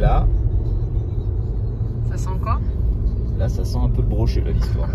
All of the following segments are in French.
Voilà. Ça sent quoi? Là, ça sent un peu le brochet, là, l'histoire.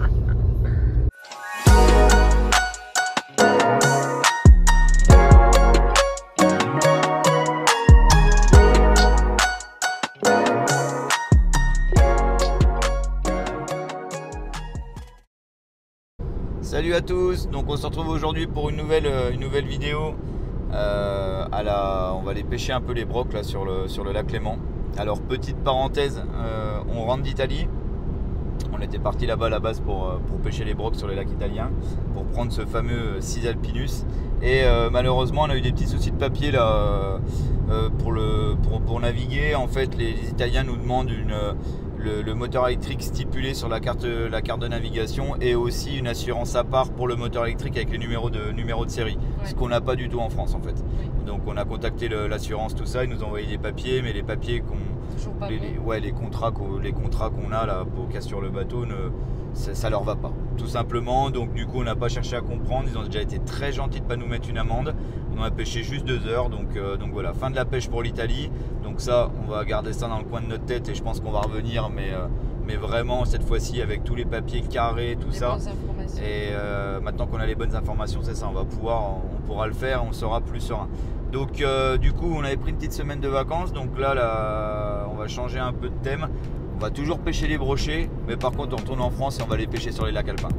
Salut à tous, donc on se retrouve aujourd'hui pour une nouvelle vidéo. On va aller pêcher un peu les brocs là sur le lac Léman. Alors petite parenthèse, on rentre d'Italie. On était parti là-bas à la base pour pêcher les brocs sur les lacs italiens, pour prendre ce fameux Cisalpinus. Et malheureusement on a eu des petits soucis de papier là pour naviguer. En fait les Italiens nous demandent le moteur électrique stipulé sur la carte de navigation et aussi une assurance à part pour le moteur électrique avec le numéro de série, ce qu'on n'a pas du tout en France en fait. Donc on a contacté l'assurance, tout ça, ils nous ont envoyé des papiers, mais les papiers les contrats qu'on a là pour qu'il y a sur le bateau, ça leur va pas, tout simplement. Donc du coup on n'a pas cherché à comprendre, ils ont déjà été très gentils de pas nous mettre une amende. On a pêché juste 2 heures, donc voilà, fin de la pêche pour l'Italie. Donc ça, on va garder ça dans le coin de notre tête et je pense qu'on va revenir, mais vraiment cette fois-ci avec tous les papiers carrés, tout ça. Et maintenant qu'on a les bonnes informations, c'est ça, on pourra le faire, on sera plus serein. Donc du coup, on avait pris une petite semaine de vacances, donc là, on va changer un peu de thème. On va toujours pêcher les brochets, mais par contre, on retourne en France et on va les pêcher sur les lacs alpins.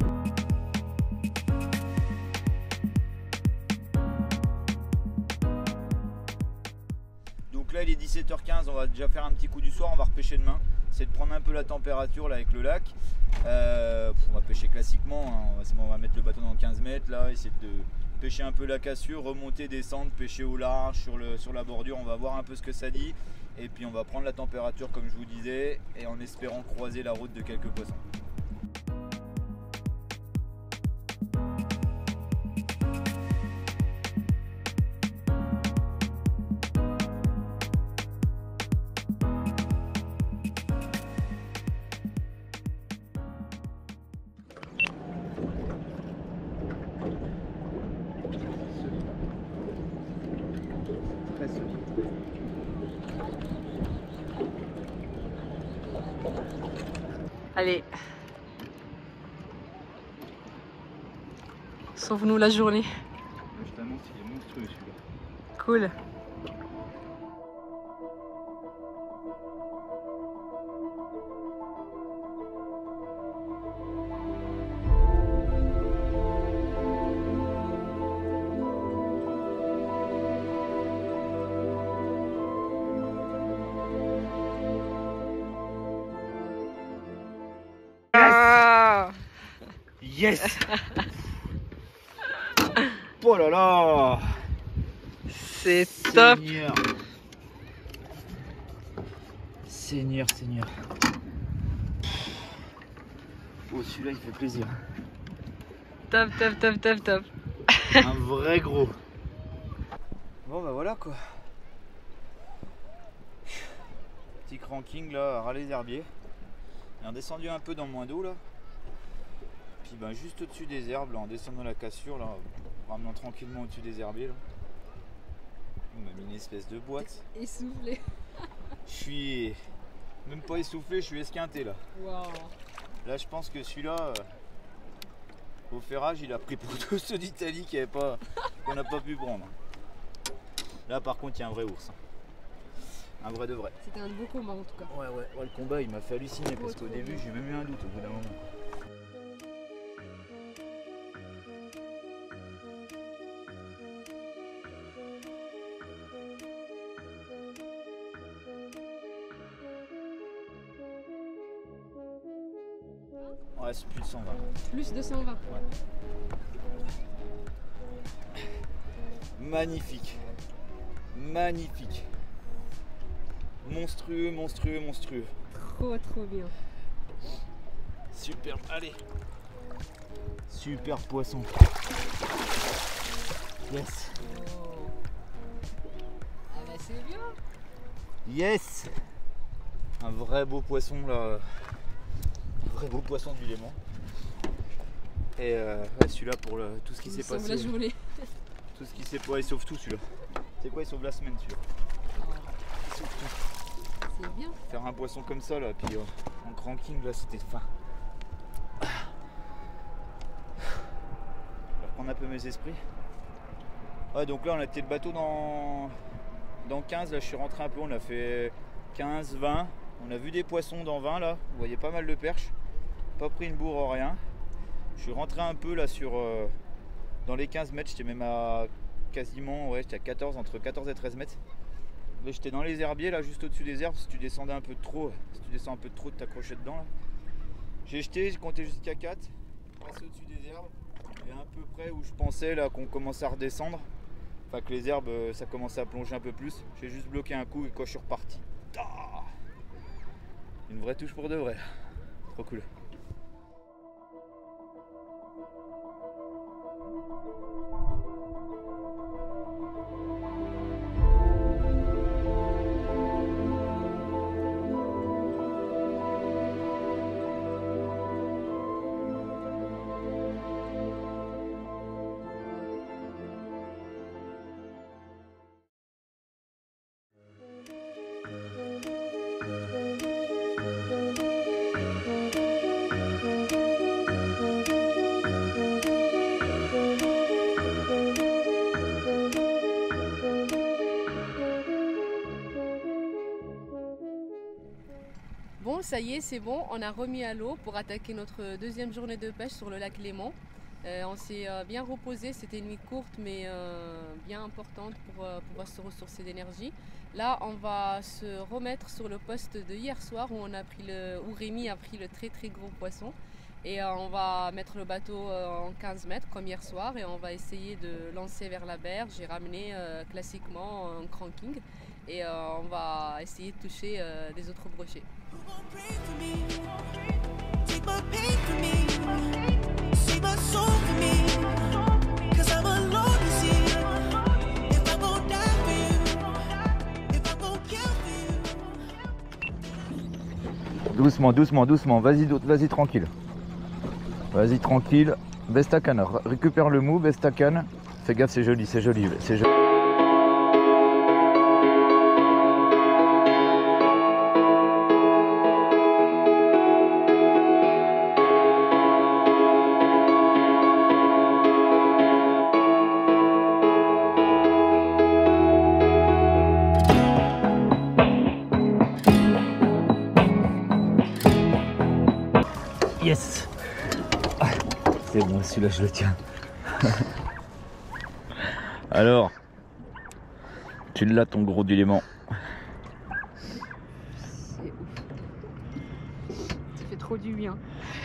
Donc là il est 17h15, on va déjà faire un petit coup du soir, on va repêcher demain. C'est de prendre un peu la température là avec le lac. On va pêcher classiquement, hein. On va mettre le bateau dans 15 mètres là, essayer de pêcher un peu la cassure, remonter, descendre, pêcher au large sur la bordure, on va voir un peu ce que ça dit. Et puis on va prendre la température comme je vous disais, et en espérant croiser la route de quelques poissons. Allez, sauve-nous la journée. Je t'annonce, il est monstrueux celui-là. Cool. Yes. Oh là là, c'est top. Seigneur. Oh, celui-là il fait plaisir. Top. Un vrai gros. Bon bah voilà quoi. Petit cranking là à ras les herbiers. Il est redescendu un peu dans le moins d'eau là. Puis ben, juste au-dessus des herbes, là, en descendant la cassure, là, en ramenant tranquillement au-dessus des herbiers. Là. On m'a mis une espèce de boîte. Essoufflé. Je suis même pas essoufflé, je suis esquinté là. Wow. Là je pense que celui-là, au ferrage, il a pris pour tous ceux d'Italie qu'on n'a pas pu prendre. Là par contre il y a un vrai ours. Un vrai de vrai. C'était un beau combat en tout cas. Ouais, le combat il m'a fait halluciner parce qu'au début j'ai même eu un doute au bout d'un moment. Ouais, c'est plus de 120. Plus de 120. Ouais. Magnifique. Monstrueux. Trop bien. Super, allez. Super poisson. Yes. Oh. Ah bah c'est bien. Yes. Un vrai beau poisson là. Un vrai beau poisson du Léman. Et ouais, celui-là pour tout ce qui s'est passé. La journée. Tout ce qui s'est passé, il sauve tout celui-là. C'est quoi, il sauve la semaine celui-là. Il sauve tout. faire un poisson comme ça là, puis en cranking là c'était fin. Je vais reprendre un peu mes esprits. Ouais, donc là on a été le bateau dans 15, là je suis rentré un peu, on a fait 15, 20, on a vu des poissons dans 20 là, vous voyez pas mal de perches, pas pris une bourre, rien. Je suis rentré un peu là sur dans les 15 mètres, j'étais même à quasiment, ouais j'étais à 14, entre 14 et 13 mètres. Là j'étais dans les herbiers là, juste au-dessus des herbes, si tu descendais un peu de trop, si tu descends un peu de trop, tu t'accrochais dedans là. J'ai jeté, j'ai compté jusqu'à 4, passé au-dessus des herbes, et à peu près où je pensais là qu'on commençait à redescendre. Enfin que les herbes ça commençait à plonger un peu plus. J'ai juste bloqué un coup et quand je suis reparti. Une vraie touche pour de vrai. Trop cool. Bon, ça y est, c'est bon, on a remis à l'eau pour attaquer notre deuxième journée de pêche sur le lac Léman. On s'est bien reposé, c'était une nuit courte mais bien importante pour pouvoir se ressourcer d'énergie. Là, on va se remettre sur le poste de hier soir où Rémi a pris le très gros poisson. Et on va mettre le bateau en 15 mètres comme hier soir et on va essayer de lancer vers la berge et ramener classiquement un cranking. Et on va essayer de toucher des autres brochets. Doucement, doucement, doucement, vas-y tranquille. Vas-y tranquille, baisse ta canne, récupère le mou, baisse ta canne. Fais gaffe, c'est joli, c'est joli, c'est joli. Yes. C'est bon, celui-là je le tiens. Alors, tu l'as ton gros du Léman. C'est ouf. Ça fait trop du bien.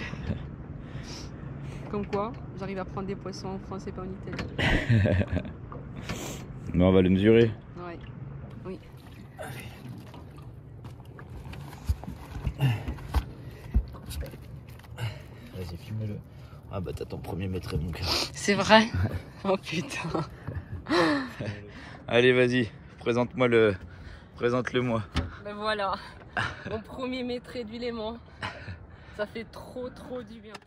Comme quoi, j'arrive à prendre des poissons en France et pas en Italie. Mais on va le mesurer. Ouais. Oui. Vas-y, filme-le. Ah bah t'as ton premier maître mon cœur. C'est vrai. Oh putain. Allez vas-y, présente-le-moi. Ben voilà, mon premier maître du Léman. Ça fait trop du bien.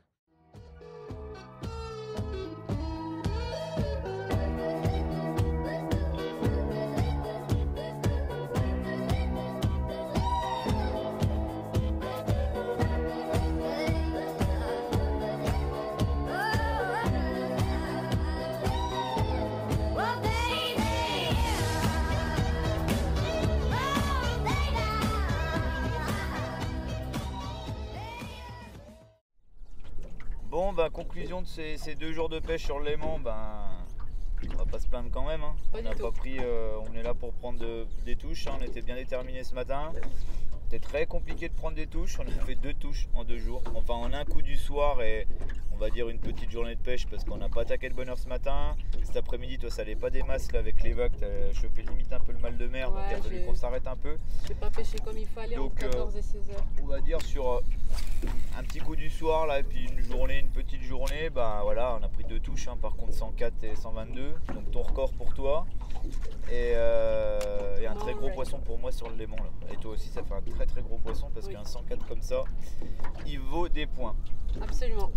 Bon bah conclusion de ces 2 jours de pêche sur le Léman, ben on va pas se plaindre quand même. Hein. On n'a pas pris, on est là pour prendre des touches, hein. On était bien déterminés ce matin. C'était très compliqué de prendre des touches, on a fait 2 touches en 2 jours. Enfin en un coup du soir et on va dire une petite journée de pêche parce qu'on n'a pas attaqué de bonne heure ce matin. Cet après-midi toi ça allait pas des masses là avec les vagues, t'as chopé limite un peu le mal de mer, donc il a fallu qu'on s'arrête un peu. J'ai pas pêché comme il fallait donc, entre 14 et 16 heures. On va dire sur un petit coup du soir là et puis une petite journée, bah voilà on a pris 2 touches, hein, par contre 104 et 122, donc ton record pour toi. Et un très gros poisson pour moi sur le Léman là. Et toi aussi ça fait un très gros poisson parce qu'un 104 comme ça il vaut des points. Absolument. Super content.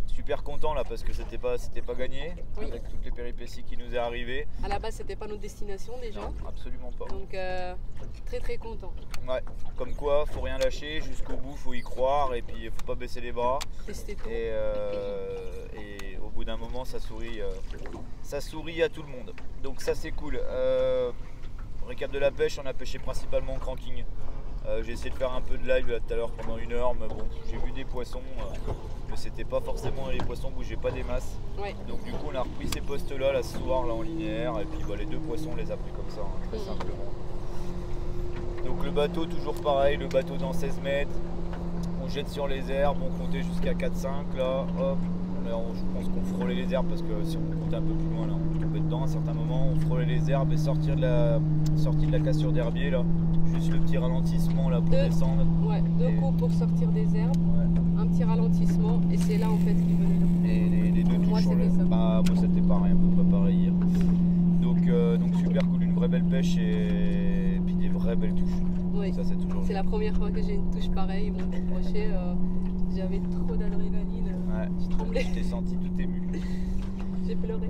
content là parce que c'était pas gagné, Oui. avec toutes les péripéties qui nous est arrivées. À la base, c'était pas notre destination déjà. Non, absolument pas. Donc très content. Ouais, comme quoi, faut rien lâcher, jusqu'au bout, faut y croire et puis faut pas baisser les bras. Tester tout. Et au bout d'un moment, ça sourit à tout le monde. Donc ça c'est cool. Récap de la pêche, on a pêché principalement en cranking. J'ai essayé de faire un peu de live là, tout à l'heure pendant 1 heure, mais bon, j'ai vu des poissons, mais c'était pas forcément, les poissons bougeaient pas des masses. Ouais. Donc du coup on a repris ces postes là ce soir là en linéaire et puis bah, les 2 poissons on les a pris comme ça, hein, très simplement. Donc le bateau toujours pareil, le bateau dans 16 mètres, on jette sur les herbes, on comptait jusqu'à 4-5 là, hop. Là, je pense qu'on frôlait les herbes parce que si on comptait un peu plus loin là, on tombait dedans à un certain moment, on frôlait les herbes et sortie de la cassure d'herbier là, juste le petit ralentissement là pour descendre. Ouais, 2 coups pour sortir des herbes, un petit ralentissement et c'est là en fait qu'il venait là. Et les 2 touches Moi, sur c'était le... ça. Bah moi c'était pareil, à peu près pareil hier. Donc super cool, une vraie belle pêche et puis des vraies belles touches. Oui. Ça c'est toujours... C'est la première fois que j'ai une touche pareille, ils m'ont décroché, j'avais trop d'adrénaline, Ouais. je tremblais, Je t'ai senti tout ému. j'ai pleuré.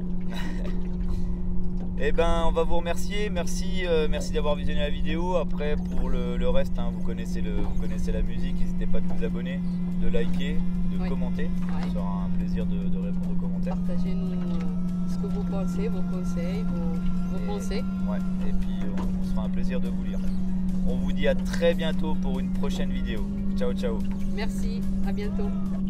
Eh ben on va vous remercier, merci d'avoir visionné la vidéo. Après pour le reste, hein, vous connaissez la musique, n'hésitez pas de vous abonner, de liker, de commenter. Ouais. Ce sera un plaisir de répondre aux commentaires. Partagez-nous ce que vous pensez, vos conseils, vos pensées. Ouais, et puis on se fera un plaisir de vous lire. On vous dit à très bientôt pour une prochaine vidéo. Ciao ciao. Merci, à bientôt.